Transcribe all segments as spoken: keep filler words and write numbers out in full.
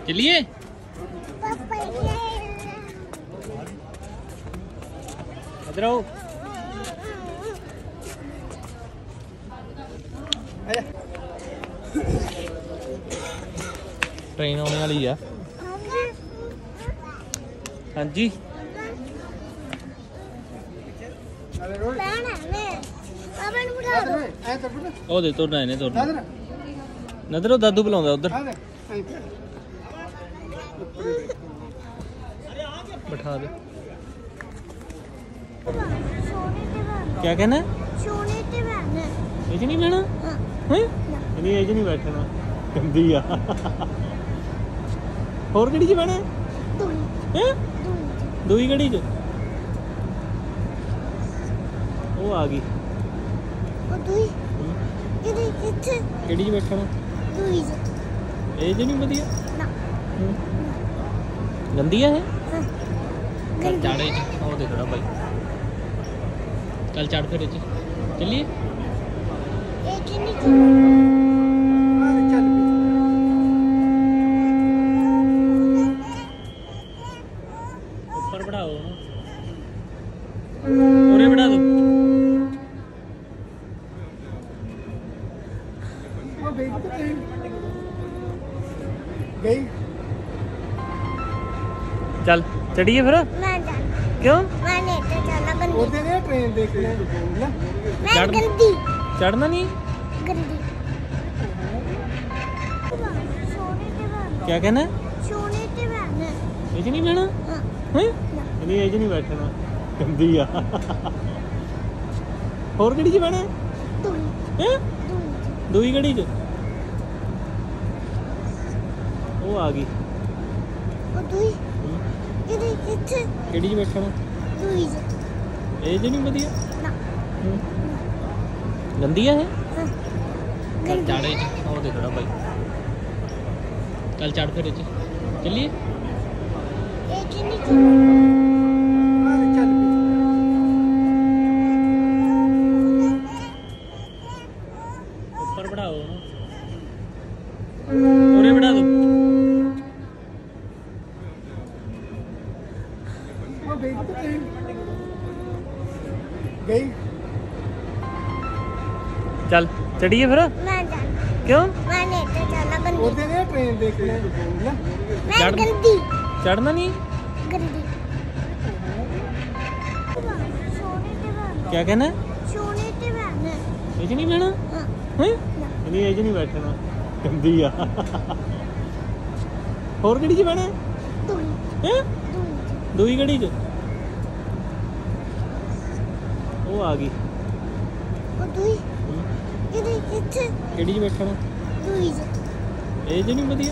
चलिए इधर आओ। ट्रेन आने वाली है। हाँ जी ओ दे तुरना इन्हें तुरना नदर दादू बुलाਉਂਦਾ उधर बैठा दे। क्या कहना नहीं बहना नहीं एज नहीं बैठना गंदी आ होर केड़ी च बहना दूई केड़ी च वो आ गई केड़ी च बैठना एज नहीं वधिया गंदी है कल चाड़े ओ देखड़ा भाई कल चाड़ फिर चलिए ऊपर बढ़ाओ पूरे बढ़ा दो। चल चढ़िए फिर क्यों ट्रेन देखने चढ़ना नहीं क्या कहना एज नहीं बहना नहीं एज नहीं बैठना गंदी आ होर केड़ी च बहना दूई केड़ी च वो आ गई केड़ी च बैठना एज नहीं वधिया गंदी है कल चाड़े ओ देखड़ा भाई कल चाड़ फिर चलिए ऊपर बढ़ाओ पूरे बढ़ा दो। चल चढ़िए फिर क्यों ट्रेन देखने चढ़ना नहीं क्या कहना एज नहीं बहना नहीं एज नहीं बैठना गंदी आ होर केड़ी च बहना दूई केड़ी च वो आ गई केड़ी च बैठना एज नहीं वधिया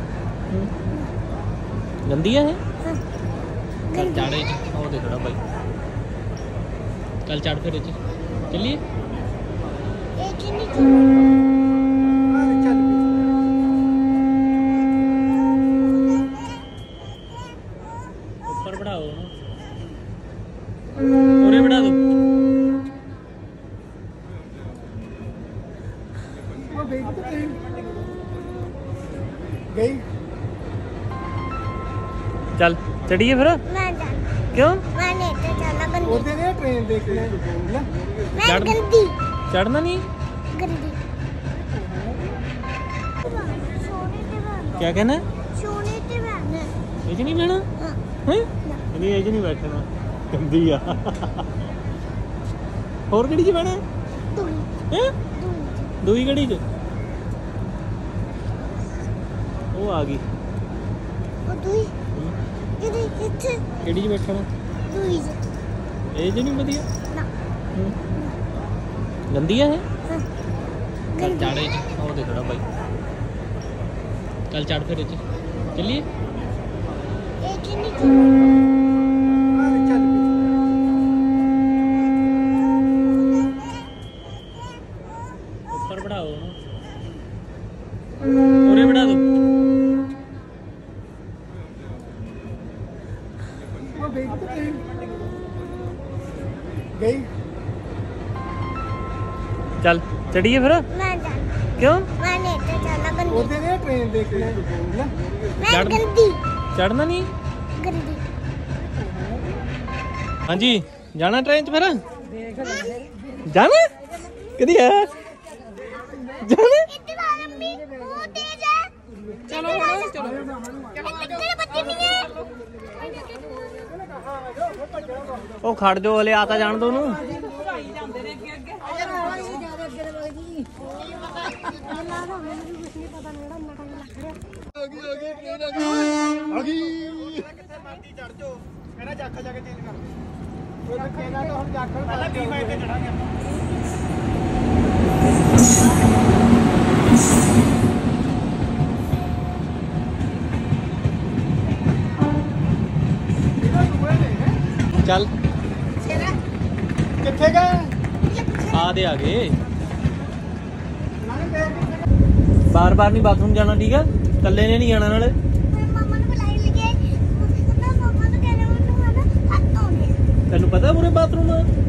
गंदी है कल चाड़े ओ देखड़ा भाई कल चाड़ फिर चलिए ऊपर बढ़ाओ पूरे बढ़ा दो। चल चढ़िए फिर क्यों ट्रेन देखने चढ़ना नहीं क्या कहना एज नहीं बहना नहीं एज नहीं बैठना गंदी आ होर केड़ी च बहना दूई केड़ी च वो आ गई केड़ी च बैठना एज नहीं वधिया गंदी है कल चाड़े ओ देखड़ा भाई कल चाड़ फिर चलिए ऊपर बढ़ाओ पूरे बढ़ा दो। चल चढ़िए फिर क्यों ट्रेन देखने चढ़ना नहीं हाँ जी जाना ट्रेन च फिर जाना कदी है जाना चलो ओ खड़ जो हले आता जान दो नू चल किथे गए आ दे आगे बार बार नहीं बाथरूम जाना ठीक है कल्ले ने नहीं जाना नाले तेन पता पूरे बाथरूम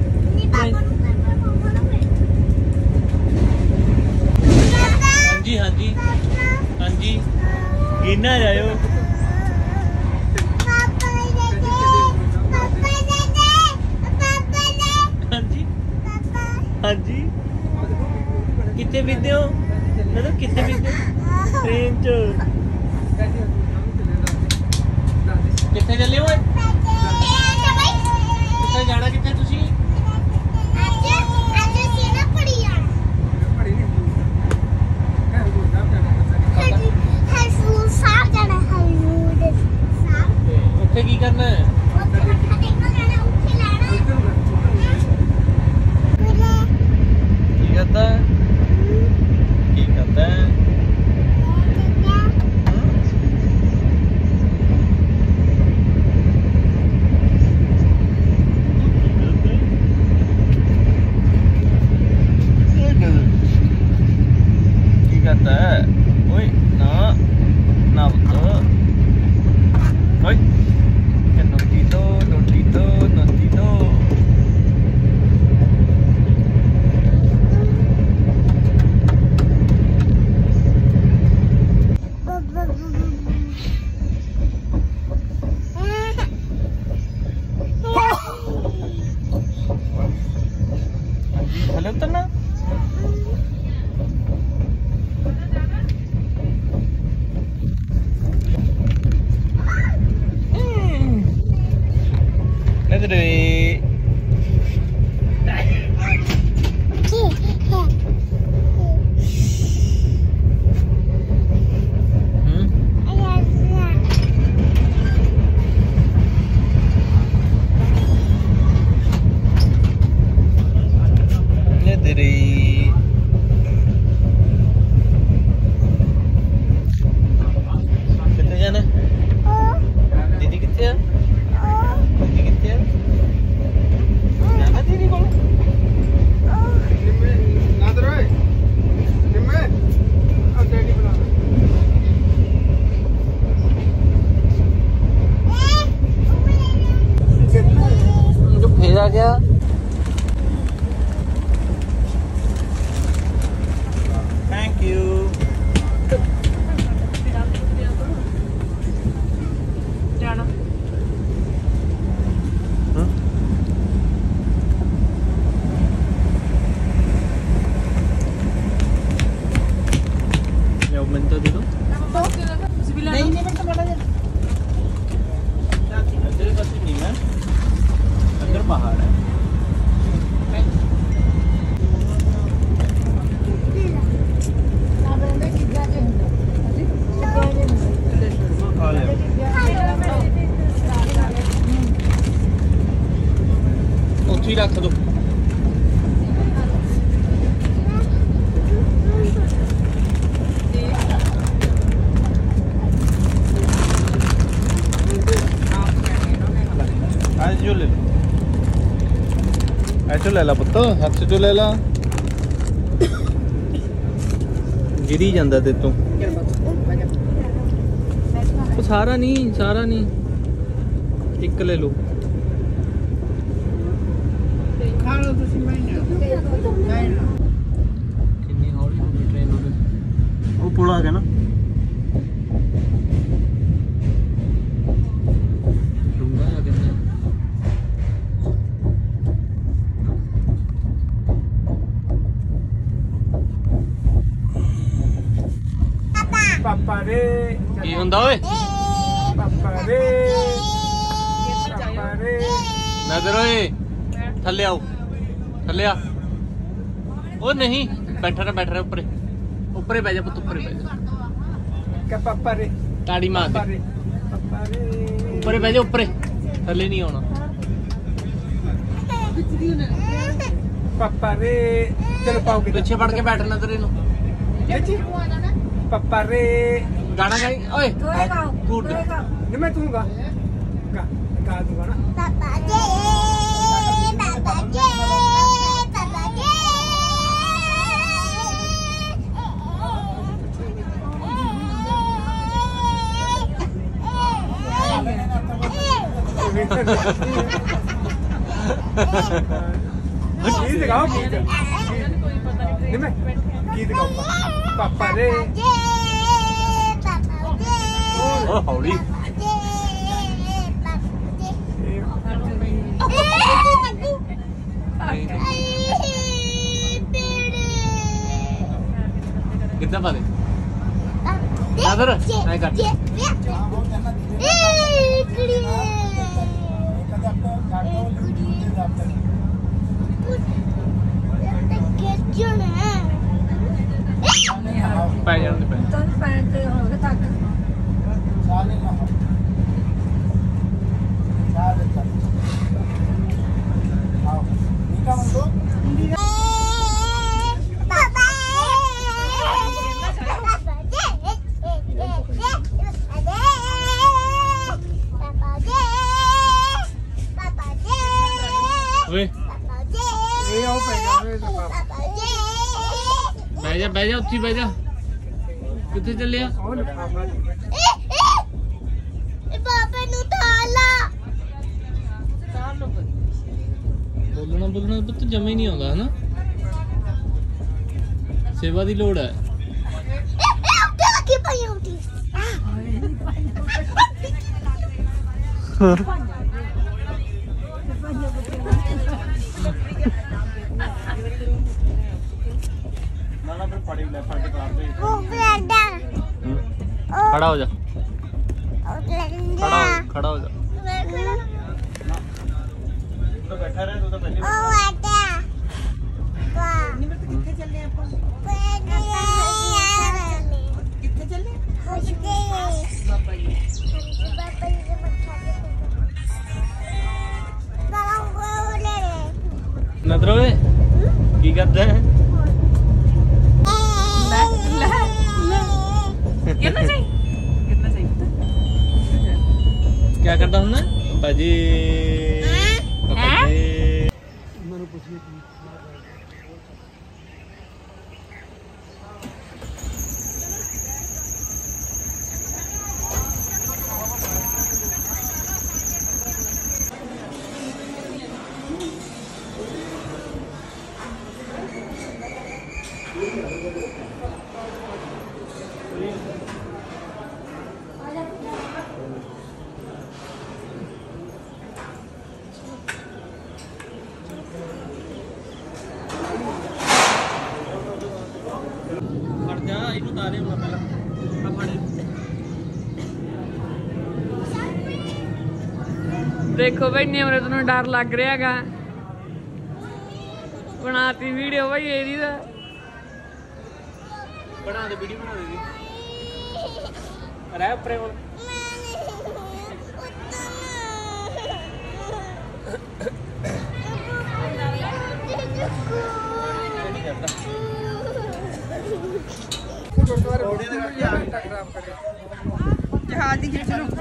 हाँ जी हाँ जी हाँ जी गिना जाओ हाँ जी कितने बीते हो मतलब कितने बीते ट्रेन च कितने चले हो कितने जाना कितने तुसी उत्थे की करना है करता है की करता है की करता है ओए ना ना तो ओए नोटी तो नोटी तो नोटी तो उतरना इधर आ गया थैंक यू जाना मैं तो दे दो नहीं नहीं मैं तो बड़ा तेरे पास नहीं है अंदर बाहर है ਉੱਥੇ ਰੱਖ ਦੋ आज जो ले लो ऐसे ले ला पुत्त हाथ से जो ले ला गिरी जांदा ते तू ਉਹ ਸਾਰਾ ਨਹੀਂ ਸਾਰਾ ਨਹੀਂ ਇੱਕ ਲੈ ਲਓ ਖਾ ਲਓ ਤੁਸੀਂ ਮੈਂ ਕਿੰਨੀ ਹੌਲੀ ਹੌਲੀ ਟ੍ਰੇਨ ਉਹਦੇ ਉਹ ਪੁਲ ਆ ਗਿਆ ਨਾ ਪਾਪਾ ਰੇ ਕੀ ਹੁੰਦਾ ਓਏ ਪਾਪਾ ਰੇ ਪਾਪਾ ਰੇ ਨਜ਼ਰ ਓਏ ਥੱਲੇ ਆਓ ਥੱਲੇ ਆ ਉਹ ਨਹੀਂ ਬੈਠਾ ਨਾ ਬੈਠ ਰਿਹਾ ਉੱਪਰੇ ਉੱਪਰੇ ਬਹਿ ਜਾ ਪੁੱਤ ਉੱਪਰੇ ਬਹਿ ਜਾ ਕਿ ਪਾਪਾ ਰੇ ਤਾੜੀ ਮਾਰ ਦੇ ਪਾਪਾ ਰੇ ਉੱਪਰੇ ਬਹਿ ਜਾ ਉੱਪਰੇ ਥੱਲੇ ਨਹੀਂ ਆਉਣਾ ਪਾਪਾ ਰੇ ਚਲੋ ਪਾਓ ਕੇ ਪਿੱਛੇ ਫੜ ਕੇ ਬੈਠ ਨਜ਼ਰ ਇਹਨੂੰ ਪਾਪਾ ਰੇ ਗਾਣਾ ਗਾਈ ਓਏ ਗੁੱਡ ਨਹੀਂ ਮੈਂ ਤੂੰ ਗਾ ਗਾ ਗਾ ਦੂੰਗਾ ਨਾ ਪਾਪਾ ਜੀ ਪਾਪਾ ਜੀ ਪਾਪਾ ਜੀ ਗੀਤ ਗਾਓ ਗੀਤ ਨਹੀਂ ਮੈਂ ਗੀਤ ਗਾਉਂਗਾ ਪਾਪਾ ਰੇ ਓ ਹੌਲੀ ਕਿੱਦਾਂ ਪਾ ਦੇ ਨਜ਼ਰ ਐ ਕਰ ਪੈ ਜਾਣ ਦੇ ਪੈ ਪੈਣ ਤੇ ਹੋ ਗਿਆ ਤੱਕ ਓਏ ਇਹ ਆਉ ਪੈ ਜਾ ਬਹਿ ਜਾ ਬਹਿ ਜਾ ਉੱਥੇ ਬਹਿ ਜਾ ਕਿੱਥੇ ਚੱਲਿਆ ਉਹ ਲਿਫਾਫਾ ਪਾਪਾ ਨੂੰ ਥਾਲਾ ਬੋਲਣਾ ਬੋਲਣਾ ਪੁੱਤ ਜਮੇ ਨਹੀਂ ਆਉਂਦਾ ਹਨਾ ਸੇਵਾ ਦੀ ਲੋੜ ਹੈ ਉੱਤੇ ਲੱਗੀ ਪਈ ਹੁੰਦੀ ਨਾ ਫਿਰ ਫੜੀ ਲੈ ਫੜ ਕੇ ਤਾਰ ਦੇ ਉਹ ਬਲੈਂਡਾ ਖੜਾ ਹੋ ਜਾ ਉਹ ਬਲੈਂਡਾ ਖੜਾ ਹੋ ਖੜਾ ਹੋ ਜਾ ਤੂੰ ਬੈਠਾ ਰਹਿ ਤੂੰ ਤਾਂ ਪਹਿਲੀ ਉਹ ਆਟਾ ਵਾਹ ਕਿੱਥੇ ਚੱਲੇ ਆਪਾਂ ਕਿੱਥੇ ਚੱਲੇ ਬਾਬਾ ਜੀ ਬਾਬਾ ਜੀ ਦੇ ਮੱਥਾ ਤੇ ਨਜ਼ਰ ਓਏ ਕੀ ਕਰਦਾ ਹੈ ਕਿੰਨਾ ਚਾਹੀ ਕਿੰਨਾ ਚਾਹੀ ਕੀ ਕਰਦਾ ਹੁੰਦਾ ਭਾਜੀ ਭਾਜੀ ਮੈਨੂੰ ਪੁੱਛੀ ਕੀ ਫੜ ਜਾ ਇਹਨੂੰ ਤਾਰੇ ਹੁਣ ਪਹਿਲਾਂ ਆ ਫੜ ਦੇਖੋ ਭਾਈ ਨਿਮਰਤ ਨੂੰ ਡਰ ਲੱਗ ਰਿਹਾਗਾ ਬਣਾਤੀ ਵੀਡੀਓ ਭਾਈ ਇਹਦੀ ਦਾ ਬਣਾ ਦੇ ਵੀਡੀਓ ਬਣਾ ਦੇ ਦੀ ਰਹਿ ਉੱਪਰੇ ਹੁਣ ਗੁਰਦੁਆਰੇ ਦੇ ਕਰਕੇ ਖਰਾਬ ਕਰੇ ਜਹਾਜ਼ ਦੀ ਖਿੱਚ ਨੂੰ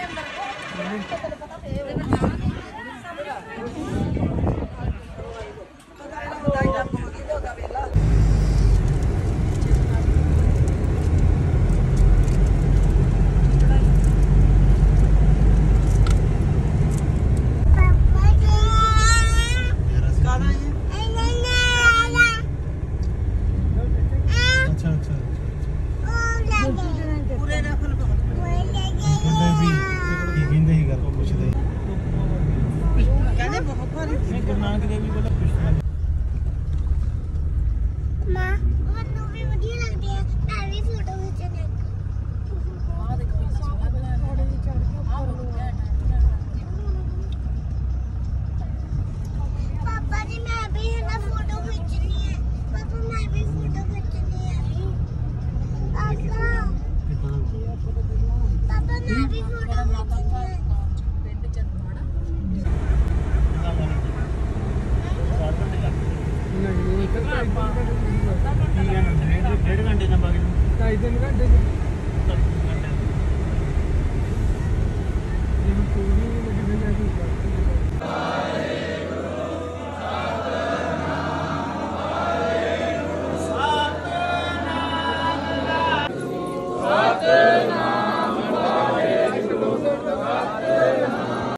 ਅੱਛਾ ਅੱਛਾ ਪੂਰੇ ਰੱਖ ਲਓ ਕਹਿੰਦੇ ਵੀ ਕੀ ਕਹਿੰਦੇ ਸੀ ਗੱਲ ਪੁੱਛਦੇ ਕਹਿੰਦੇ ਬਹੁਤ ਭਾਰੀ ਨਹੀਂ ਗੁਰੂ ਨਾਨਕ ਦੇਵ ਜੀ ਕੋਲ ਪੁੱਛਦੇ ਮਾਂ ਮੈਨੂੰ ਵੀ ਵਧੀਆ ਲੱਗਦੀ ਹੈ ਮੈਂ ਵੀ ਫੋਟੋ ਖਿੱਚਣੀ भी फोटो डेढ़ घंटे ढाई तीन घंटे